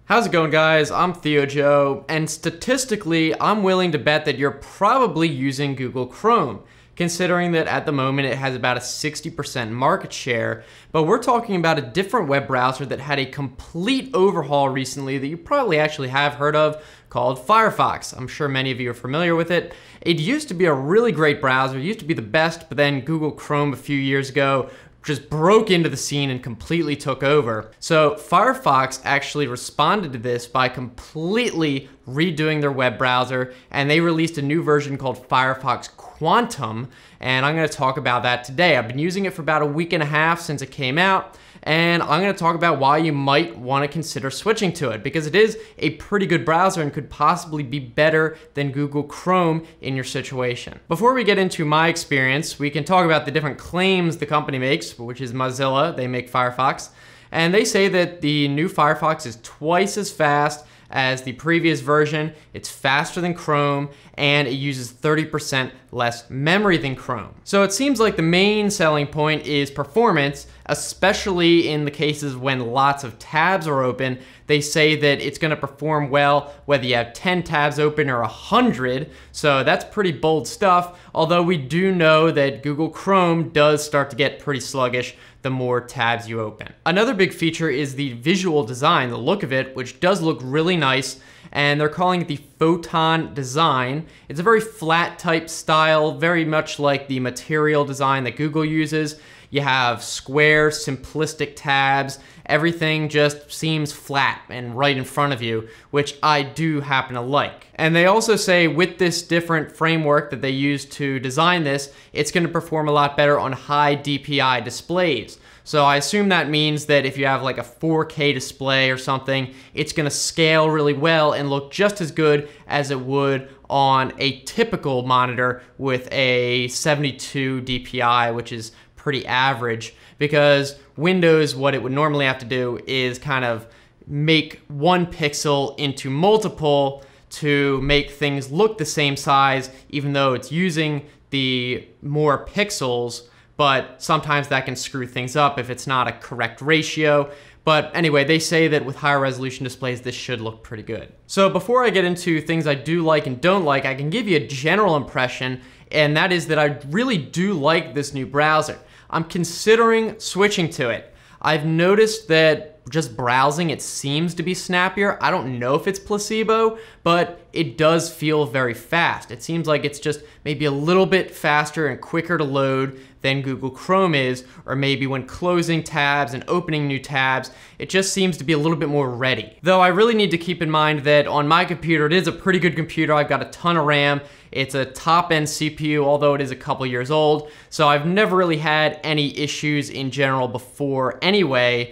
How's it going, guys? I'm Theo Joe, and statistically, I'm willing to bet that you're probably using Google Chrome, considering that at the moment it has about a 60% market share. But we're talking about a different web browser that had a complete overhaul recently that you probably actually have heard of, called Firefox. I'm sure many of you are familiar with it. It used to be a really great browser, it used to be the best, but then Google Chrome a few years ago just broke into the scene and completely took over. So Firefox actually responded to this by completely redoing their web browser, and they released a new version called Firefox Quantum, and I'm gonna talk about that today. I've been using it for about a week and a half since it came out, and I'm gonna talk about why you might wanna consider switching to it, because it is a pretty good browser and could possibly be better than Google Chrome in your situation. Before we get into my experience, we can talk about the different claims the company makes, which is Mozilla. They make Firefox, and they say that the new Firefox is twice as fast as the previous version, it's faster than Chrome, and it uses 30% less memory than Chrome. So it seems like the main selling point is performance, especially in the cases when lots of tabs are open. They say that it's gonna perform well whether you have 10 tabs open or 100, so that's pretty bold stuff, although we do know that Google Chrome does start to get pretty sluggish the more tabs you open. Another big feature is the visual design, the look of it, which does look really nice, and they're calling it the photon design. It's a very flat type style, very much like the material design that Google uses. You have square, simplistic tabs. Everything just seems flat and right in front of you, which I do happen to like. And they also say with this different framework that they use to design this, it's gonna perform a lot better on high DPI displays. So I assume that means that if you have like a 4K display or something, it's gonna scale really well and look just as good as it would on a typical monitor with a 72 DPI, which is pretty average, because Windows, what it would normally have to do is kind of make one pixel into multiple to make things look the same size, even though it's using the more pixels, but sometimes that can screw things up if it's not a correct ratio. But anyway, they say that with higher resolution displays, this should look pretty good. So before I get into things I do like and don't like, I can give you a general impression, and that is that I really do like this new browser. I'm considering switching to it. I've noticed that just browsing, it seems to be snappier. I don't know if it's placebo, but it does feel very fast. It seems like it's just maybe a little bit faster and quicker to load than Google Chrome is, or maybe when closing tabs and opening new tabs, it just seems to be a little bit more ready. Though I really need to keep in mind that on my computer, it is a pretty good computer. I've got a ton of RAM. It's a top-end CPU, although it is a couple years old. So I've never really had any issues in general before anyway.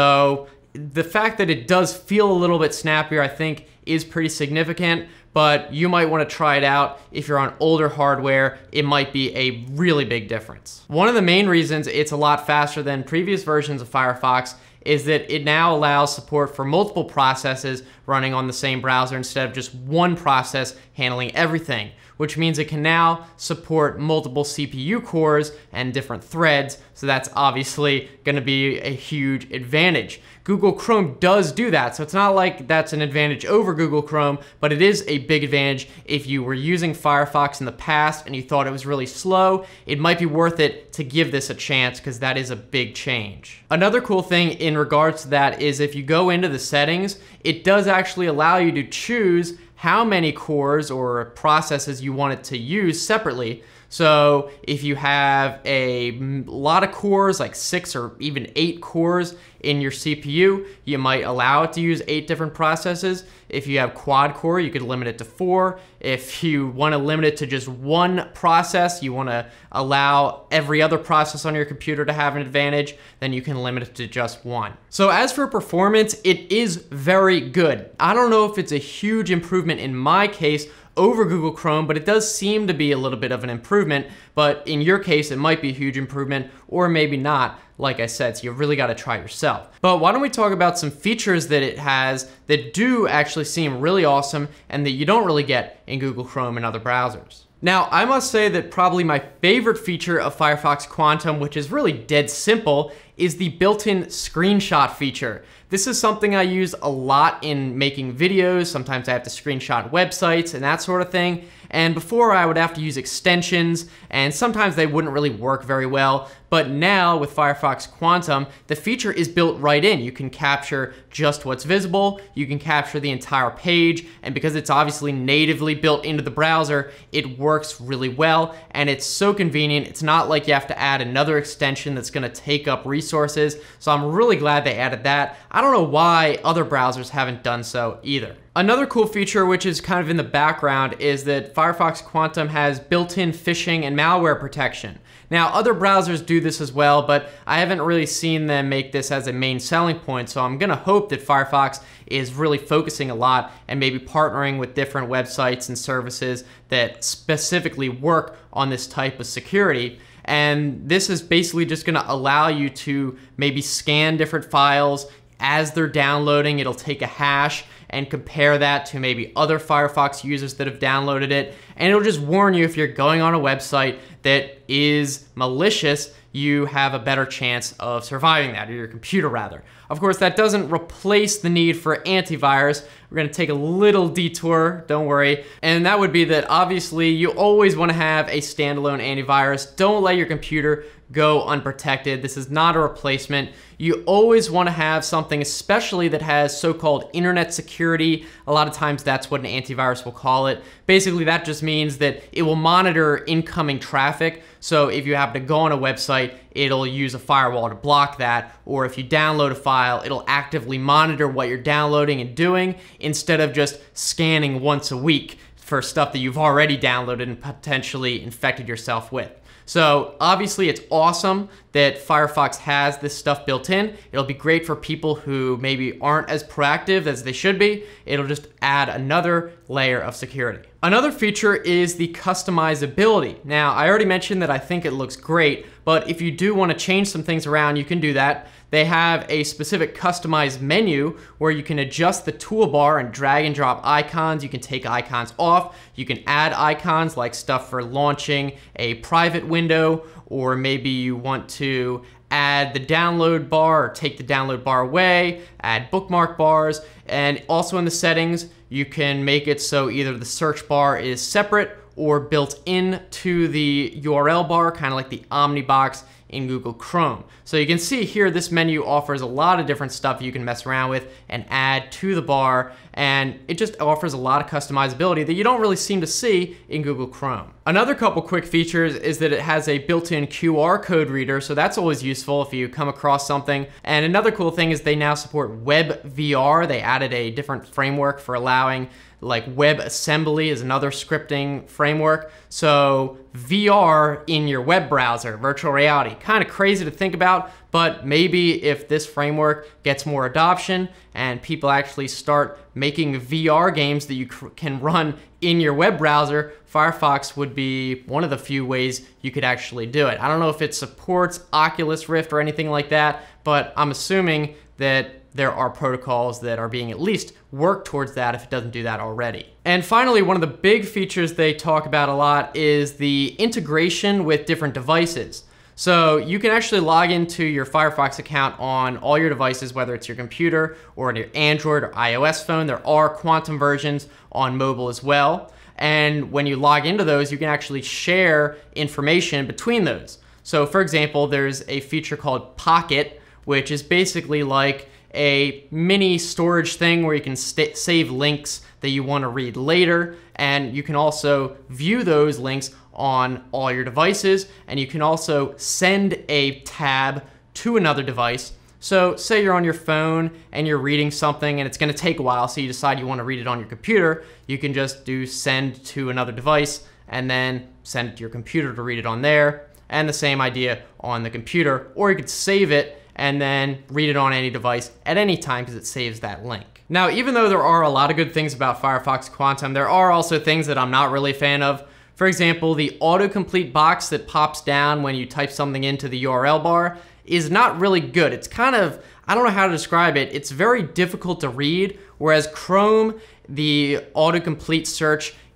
So the fact that it does feel a little bit snappier, I think, is pretty significant, but you might want to try it out. If you're on older hardware, it might be a really big difference. One of the main reasons it's a lot faster than previous versions of Firefox is that it now allows support for multiple processes running on the same browser instead of just one process handling everything, which means it can now support multiple CPU cores and different threads, so that's obviously gonna be a huge advantage. Google Chrome does do that, so it's not like that's an advantage over Google Chrome, but it is a big advantage. If you were using Firefox in the past and you thought it was really slow, it might be worth it to give this a chance, because that is a big change. Another cool thing in regards to that is if you go into the settings, it does actually allow you to choose how many cores or processes you want it to use separately. So if you have a lot of cores, like 6 or even 8 cores in your CPU, you might allow it to use 8 different processes. If you have quad core, you could limit it to 4. If you want to limit it to just one process, you want to allow every other process on your computer to have an advantage, then you can limit it to just one. So as for performance, it is very good. I don't know if it's a huge improvement in my case over Google Chrome, but it does seem to be a little bit of an improvement. But in your case, it might be a huge improvement, or maybe not, like I said, so you really gotta try it yourself. But why don't we talk about some features that it has that do actually seem really awesome and that you don't really get in Google Chrome and other browsers. Now, I must say that probably my favorite feature of Firefox Quantum, which is really dead simple, is the built-in screenshot feature. This is something I use a lot in making videos. Sometimes I have to screenshot websites and that sort of thing. And before I would have to use extensions, and sometimes they wouldn't really work very well. But now with Firefox Quantum, the feature is built right in. You can capture just what's visible, you can capture the entire page, and because it's obviously natively built into the browser, it works really well, and it's so convenient. It's not like you have to add another extension that's gonna take up resources, so I'm really glad they added that. I don't know why other browsers haven't done so either. Another cool feature, which is kind of in the background, is that Firefox Quantum has built-in phishing and malware protection. Now, other browsers do this as well, but I haven't really seen them make this as a main selling point, so I'm gonna hope that Firefox is really focusing a lot and maybe partnering with different websites and services that specifically work on this type of security. And this is basically just gonna allow you to maybe scan different files as they're downloading. It'll take a hash and compare that to maybe other Firefox users that have downloaded it. And it'll just warn you if you're going on a website that is malicious, you have a better chance of surviving that, or your computer rather. Of course, that doesn't replace the need for antivirus. We're gonna take a little detour, don't worry. And that would be that obviously you always wanna have a standalone antivirus. Don't let your computer go unprotected. This is not a replacement. You always wanna have something, especially that has so-called internet security. A lot of times that's what an antivirus will call it. Basically, that just means that it will monitor incoming traffic. So if you happen to go on a website, it'll use a firewall to block that. Or if you download a file, it'll actively monitor what you're downloading and doing instead of just scanning once a week for stuff that you've already downloaded and potentially infected yourself with. So obviously it's awesome that Firefox has this stuff built in. It'll be great for people who maybe aren't as proactive as they should be. It'll just add another layer of security. Another feature is the customizability. Now, I already mentioned that I think it looks great, but if you do want to change some things around, you can do that. They have a specific customized menu where you can adjust the toolbar and drag and drop icons. You can take icons off. You can add icons like stuff for launching a private window, or maybe you want to add the download bar or take the download bar away, add bookmark bars, and also in the settings, you can make it so either the search bar is separate or built into the URL bar, kind of like the Omnibox in Google Chrome. So you can see here, this menu offers a lot of different stuff you can mess around with and add to the bar, and it just offers a lot of customizability that you don't really seem to see in Google Chrome. Another couple quick features is that it has a built-in QR code reader, so that's always useful if you come across something. And another cool thing is they now support WebVR. They added a different framework for allowing, like WebAssembly is another scripting framework. So VR in your web browser, virtual reality, kind of crazy to think about, but maybe if this framework gets more adoption and people actually start making VR games that you can run in your web browser, Firefox would be one of the few ways you could actually do it. I don't know if it supports Oculus Rift or anything like that, but I'm assuming that there are protocols that are being at least worked towards that if it doesn't do that already. And finally, one of the big features they talk about a lot is the integration with different devices. So you can actually log into your Firefox account on all your devices, whether it's your computer or your Android or iOS phone. There are Quantum versions on mobile as well. And when you log into those, you can actually share information between those. So for example, there's a feature called Pocket, which is basically like a mini storage thing where you can save links that you want to read later, and you can also view those links on all your devices, and you can also send a tab to another device. So say you're on your phone and you're reading something and it's going to take a while, so you decide you want to read it on your computer, you can just do send to another device and then send it to your computer to read it on there, and the same idea on the computer, or you could save it and then read it on any device at any time because it saves that link. Now, even though there are a lot of good things about Firefox Quantum, there are also things that I'm not really a fan of. For example, the autocomplete box that pops down when you type something into the URL bar is not really good. It's kind of, I don't know how to describe it. It's very difficult to read, whereas Chrome, the autocomplete search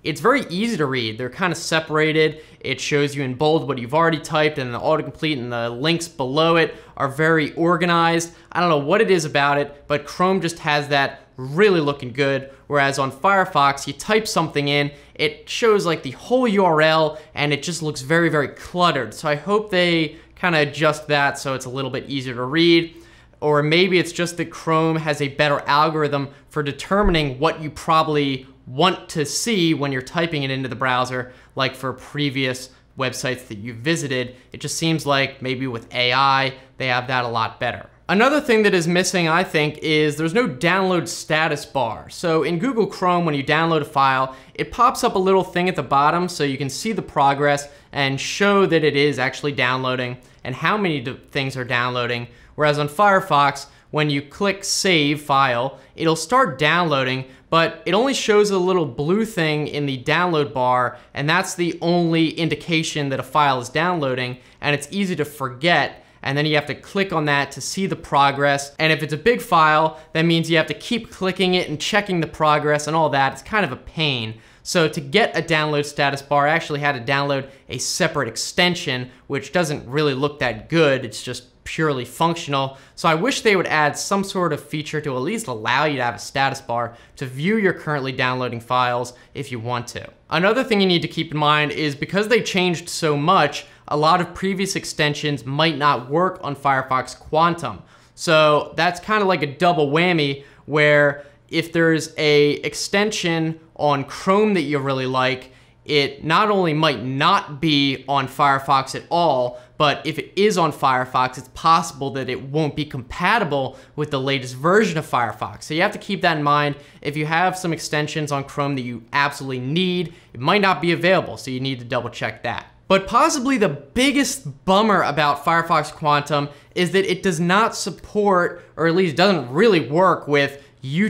it's very easy to read. They're kind of separated. It shows you in bold what you've already typed, and the autocomplete and the links below it are very organized. I don't know what it is about it, but Chrome just has that really looking good. Whereas on Firefox, you type something in, it shows like the whole URL, and it just looks very, very cluttered. So I hope they kind of adjust that so it's a little bit easier to read. Or maybe it's just that Chrome has a better algorithm for determining what you probably want to see when you're typing it into the browser, like for previous websites that you visited. It just seems like maybe with AI, they have that a lot better. Another thing that is missing, I think, is there's no download status bar. So in Google Chrome, when you download a file, it pops up a little thing at the bottom so you can see the progress and show that it is actually downloading and how many things are downloading. Whereas on Firefox, when you click Save File, it'll start downloading, but it only shows a little blue thing in the download bar, and that's the only indication that a file is downloading, and it's easy to forget. And then you have to click on that to see the progress. And if it's a big file, that means you have to keep clicking it and checking the progress and all that. It's kind of a pain. So to get a download status bar, I actually had to download a separate extension, which doesn't really look that good. It's just purely functional. So I wish they would add some sort of feature to at least allow you to have a status bar to view your currently downloading files if you want to. Another thing you need to keep in mind is because they changed so much, a lot of previous extensions might not work on Firefox Quantum. So that's kind of like a double whammy, where if there's a extension on Chrome that you really like, it not only might not be on Firefox at all, but if it is on Firefox, it's possible that it won't be compatible with the latest version of Firefox. So you have to keep that in mind. If you have some extensions on Chrome that you absolutely need, it might not be available, so you need to double check that. But possibly the biggest bummer about Firefox Quantum is that it does not support, or at least doesn't really work with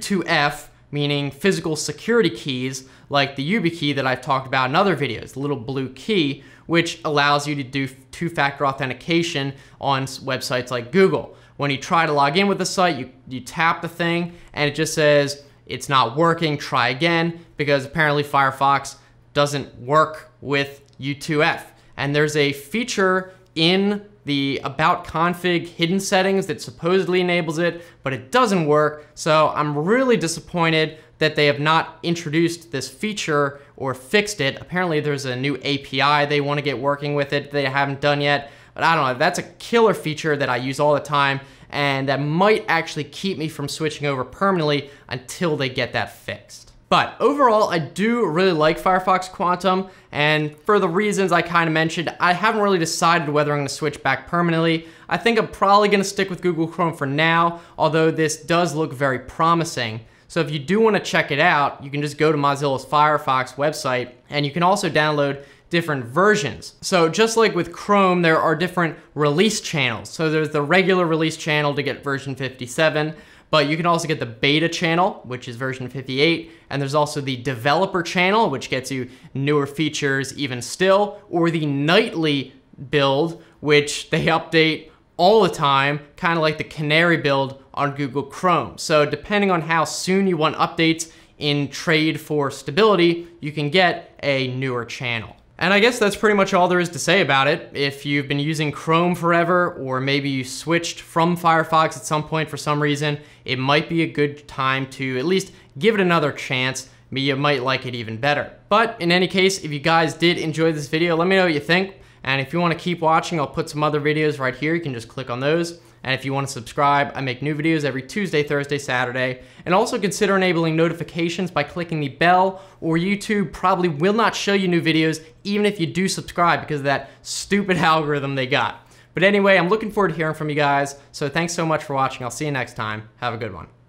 U2F, meaning physical security keys, like the YubiKey that I've talked about in other videos, the little blue key, which allows you to do two-factor authentication on websites like Google. When you try to log in with the site, you tap the thing, and it just says, it's not working, try again, because apparently Firefox doesn't work with U2F. And there's a feature in the About Config hidden settings that supposedly enables it, but it doesn't work. So I'm really disappointed that they have not introduced this feature or fixed it. Apparently there's a new API they want to get working with it they haven't done yet. But I don't know, that's a killer feature that I use all the time, and that might actually keep me from switching over permanently until they get that fixed. But overall, I do really like Firefox Quantum, and for the reasons I kind of mentioned, I haven't really decided whether I'm going to switch back permanently. I think I'm probably going to stick with Google Chrome for now, although this does look very promising. So if you do want to check it out, you can just go to Mozilla's Firefox website, and you can also download different versions. So just like with Chrome, there are different release channels. So there's the regular release channel to get version 57, but you can also get the beta channel, which is version 58, and there's also the developer channel, which gets you newer features even still, or the nightly build, which they update all the time, kind of like the canary build on Google Chrome. So depending on how soon you want updates in trade for stability, you can get a newer channel. And I guess that's pretty much all there is to say about it. If you've been using Chrome forever, or maybe you switched from Firefox at some point for some reason, it might be a good time to at least give it another chance. Maybe you might like it even better. But in any case, if you guys did enjoy this video, let me know what you think. And if you want to keep watching, I'll put some other videos right here. You can just click on those. And if you want to subscribe, I make new videos every Tuesday, Thursday, Saturday. And also consider enabling notifications by clicking the bell, or YouTube probably will not show you new videos even if you do subscribe because of that stupid algorithm they got. But anyway, I'm looking forward to hearing from you guys. So thanks so much for watching. I'll see you next time. Have a good one.